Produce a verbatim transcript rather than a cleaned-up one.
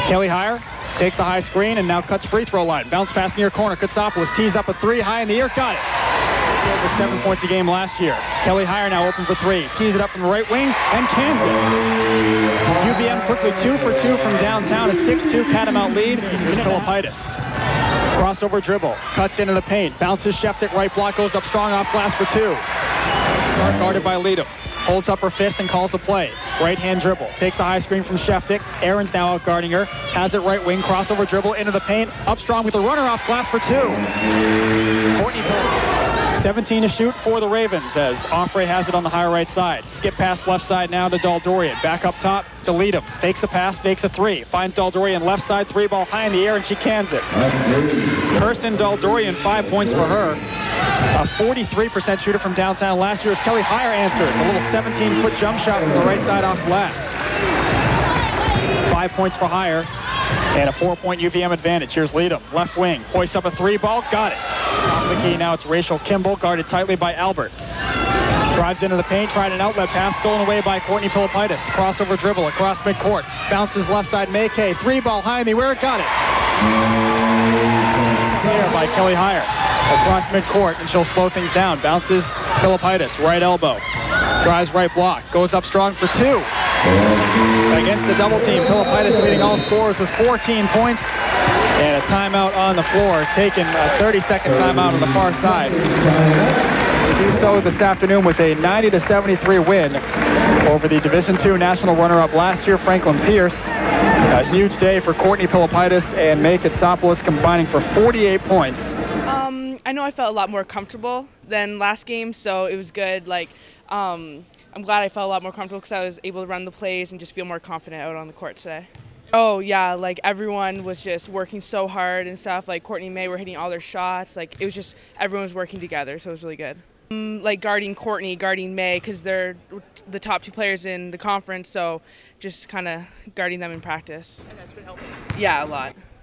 Kelly Heyer takes a high screen and now cuts free throw line. Bounce pass near corner. Katsopoulos tees up a three high in the air. Got it. Over seven points a game last year. Kelly Heyer now open for three. Tees it up from the right wing and cans it. U V M quickly two for two from downtown. A six two Catamount lead. Here's Pilipaitis. Crossover dribble. Cuts into the paint. Bounces Sheftik. Right block goes up strong off glass for two. Guard guarded by Leadham. Holds up her fist and calls a play. Right-hand dribble. Takes a high screen from Sheftik. Aaron's now out guarding her. Has it right wing. Crossover dribble into the paint. Up strong with a runner off glass for two. Courtney Pilipaitis. seventeen to shoot for the Ravens as Offray has it on the high right side. Skip pass left side now to Daldorian. Back up top to Leadham. Fakes a pass, fakes a three. Finds Daldorian left side. Three ball high in the air and she cans it. Kirsten Daldorian, five points for her. A forty-three percent shooter from downtown last year as Kelly Heyer answers. A little seventeen foot jump shot from the right side off glass. Five points for Heyer and a four point U V M advantage. Here's Leadham, left wing. Hoists up a three ball, got it. Top of the key now, it's Rachel Kimball, guarded tightly by Albert. Drives into the paint, tried an outlet pass, stolen away by Courtney Pilipaitis. Crossover dribble across midcourt. Bounces left side, Maykay. Three ball high in the air, got it. There by Kelly Heyer. Across midcourt, and she'll slow things down. Bounces Pilipaitis, right elbow. Drives right block, goes up strong for two. Against the double team, Pilipaitis leading all scorers with fourteen points. And a timeout on the floor, taking a thirty second timeout on the far side. We do so this afternoon with a ninety to seventy-three win over the Division two national runner-up last year, Franklin Pierce. A huge day for Courtney Pilipaitis and May Katsopoulos combining for forty-eight points. Um, I know I felt a lot more comfortable than last game, so it was good. Like, um, I'm glad I felt a lot more comfortable because I was able to run the plays and just feel more confident out on the court today. Oh yeah, like everyone was just working so hard and stuff. Like Courtney and May were hitting all their shots. Like it was just everyone was working together, so it was really good. Um, like guarding Courtney, guarding May, because they're the top two players in the conference. So just kind of guarding them in practice. And that's been helpful. Yeah, a lot.